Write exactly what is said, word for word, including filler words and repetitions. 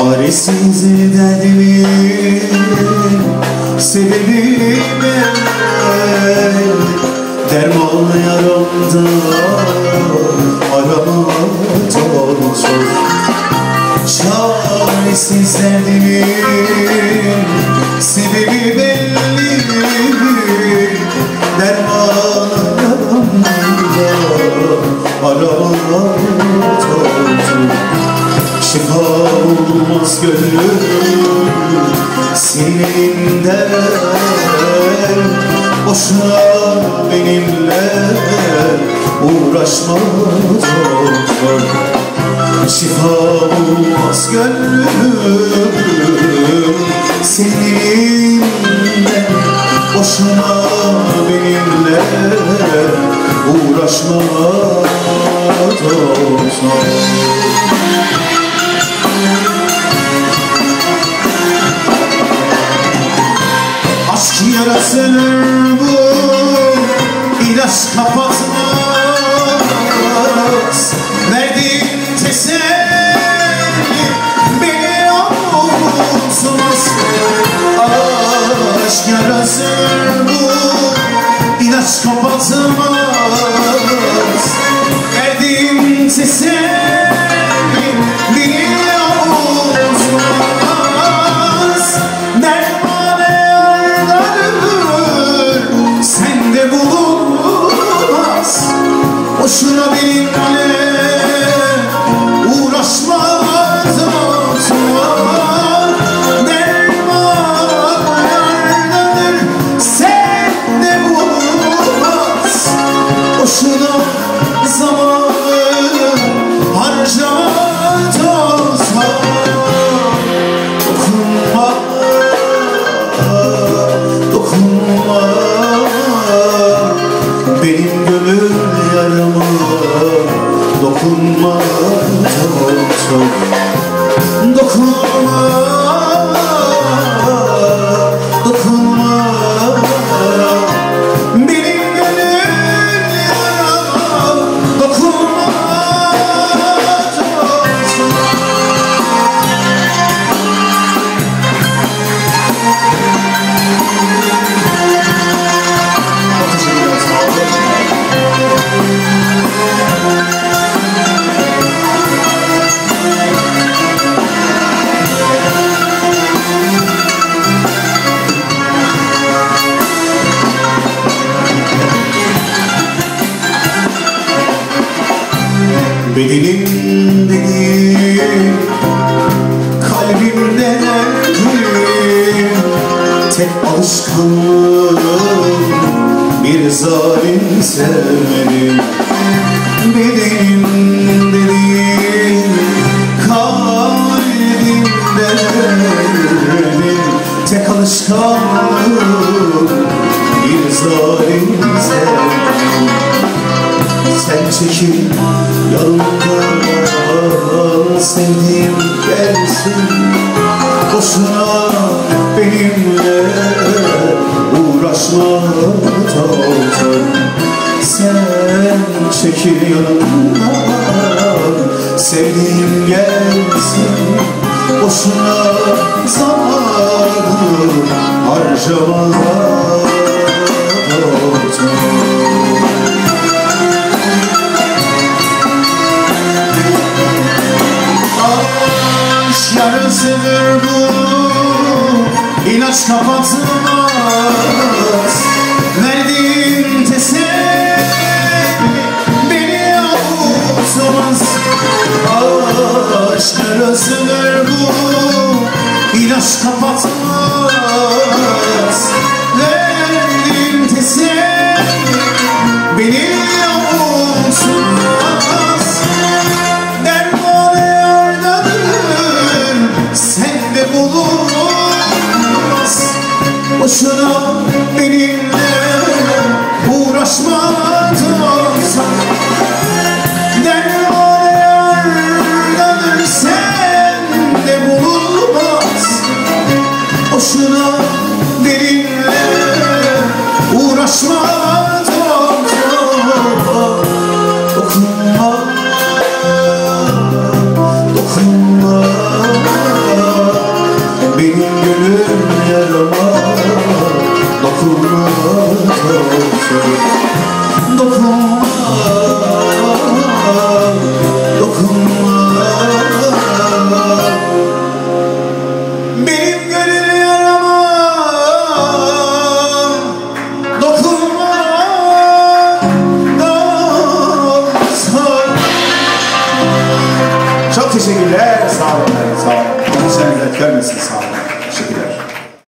Çaresiz derdimin sebebi ben, derman yaramda aramak olsun. Çaresiz derdimin sebebi belli, derman yaramda aramak olsun. Şifa olmaz gönlüm seninle, boşuna benimle uğraşma doktor. Şifa olmaz gönlüm seninle, boşuna benimle uğraşma doktor. Aşk yarasını bu ilaç kapatmaz, verdiğin teselli beni avutmaz. Aşk yarasını bu ilaç kapatmaz, verdiğin teselli beni avutmaz. Boşuna benimle uğraşma doktor. Derman yardadır, sende bulunmaz. Boşuna zamanı harcama doktor. Dokunma, dokunma benim gönül yarama, dokunma doktor. Dokunma, dokunma benim gönül yarama, dokunma doktor. Bedenim dediğim, kalbimden erdim. Tek alışkanlığım bir zalim sevmedim. Bedenim dediğim, kalbimden erdim. Tek alışkanlığım bir zalim sevmedim. Sen çekil yanımdan, sevdiğim gelsin. Boşuna benimle uğraşma doktor. Sen çekil yanımdan, sevdiğim gelsin. Boşuna zamanı harcama doktor. Yarasıdır bu ilaç kapatmaz, verdiğin teselli beni avutmaz. Aşk yarasıdır bu ilaç kapatmaz, verdiğin teselli beni avutmaz. Bulunmaz. Boşuna benimle uğraşma doktor. Derman yardadır, sende bulunmaz. Boşuna benimle uğraşma doktor. Dokunma, dokunma yarama dokunma dokunma dokunma benim gönül yarama dokunma çok teşekkürler, sağ olun, sağ olun. Allah seni görmesin, sağ olun.